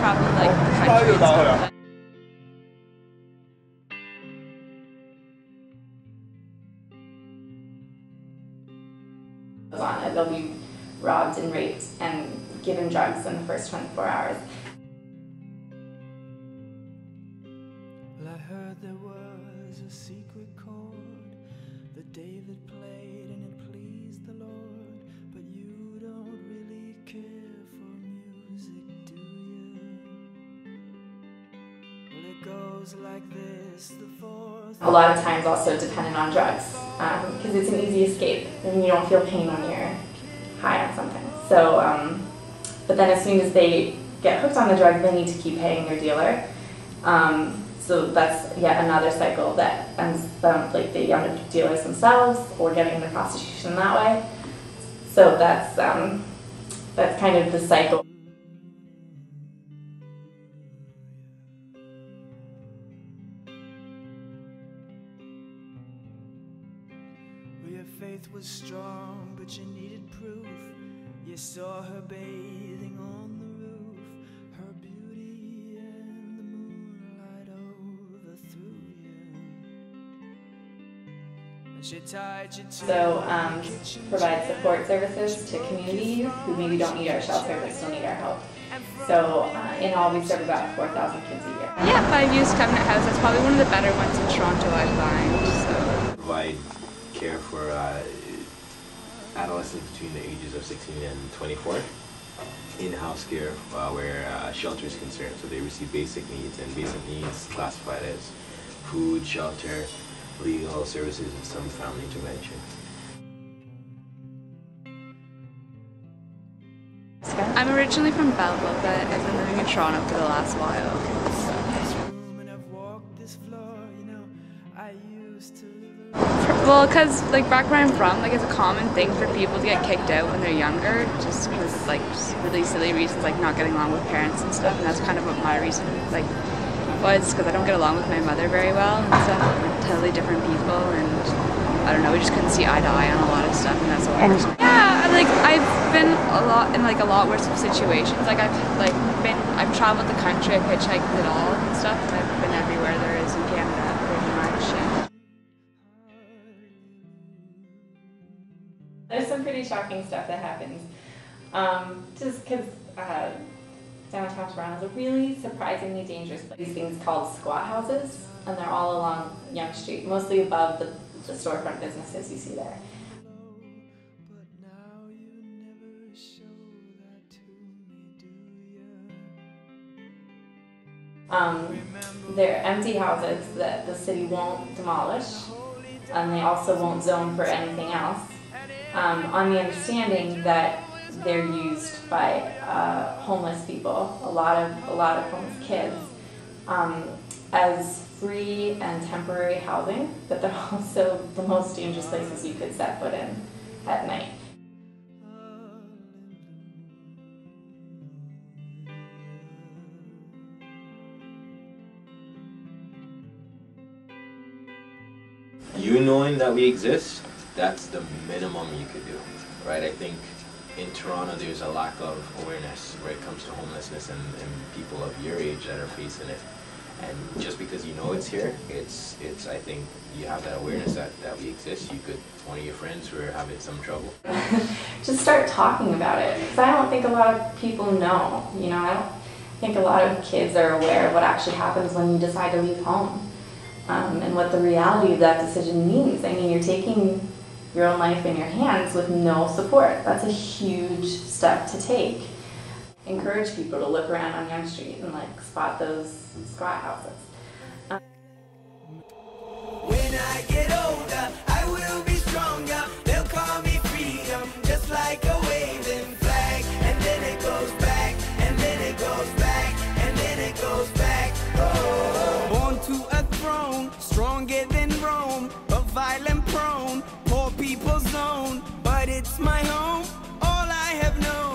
travel like the country and stuff. They'll be robbed and raped and given drugs in the first 24 hours. Well, I heard there was a secret chord that David played and it pleased the Lord, but you don't really care for music, do you? Well, it goes like this, the fourth. A lot of times also dependent on drugs, because it's an easy escape and you don't feel pain when you're high on something. So, but then as soon as they get hooked on the drug, they need to keep paying their dealer. So that's yet another cycle that ends like the young dealers themselves or getting into prostitution that way. So that's kind of the cycle. Well, your faith was strong, but you needed proof. You saw her bathing on the roof, her beauty and the moonlight overthrew you. And she tied you to So provide support services to communities who maybe don't need our shelter but still need our help. So in all, we serve about 4,000 kids a year. Yeah, 5 Youth Covenant House. That's probably one of the better ones in Toronto, I find. So. Provide care for adolescents between the ages of 16 and 24. In-house care where shelter is concerned. So they receive basic needs, and basic needs classified as food, shelter, legal services, and some family intervention. I'm originally from Belleville, but I've been living in Toronto for the last while. Well, because like back where I'm from, like it's a common thing for people to get kicked out when they're younger, just because like just really silly reasons, like not getting along with parents and stuff. And that's kind of what my reason like was, because I don't get along with my mother very well and stuff. We're totally different people, and I don't know, we just couldn't see eye to eye on a lot of stuff, and that's why. Yeah, like I've been a lot worse situations. Like I've traveled the country, I've hitchhiked it all and stuff, and I've been everywhere there is in Canada pretty much. And there's some pretty shocking stuff that happens. Just because downtown Toronto is a really surprisingly dangerous place. These things called squat houses, and they're all along Yonge Street, mostly above the storefront businesses you see there. They're empty houses that the city won't demolish, and they also won't zone for anything else, on the understanding that they're used by homeless people, a lot of homeless kids, as free and temporary housing, but they're also the most dangerous places you could set foot in at night. You knowing that we exist, that's the minimum you could do, right? I think in Toronto there's a lack of awareness where it comes to homelessness and people of your age that are facing it. And just because you know it's here, it's I think you have that awareness that we exist. You could, one of your friends who are having some trouble. Just start talking about it, because I don't think a lot of people know, you know, I don't think a lot of kids are aware of what actually happens when you decide to leave home. And what the reality of that decision means. I mean, you're taking your own life in your hands with no support. That's a huge step to take. Encourage people to look around on Yonge Street and like spot those squat houses. When I get older, I will be stronger. They'll call me freedom, just like a waving flag. And then it goes back, and then it goes back, and then it goes back. Oh. Born to a throne, stronger than Rome, but violent prone, poor people's zone. But it's my home, all I have known.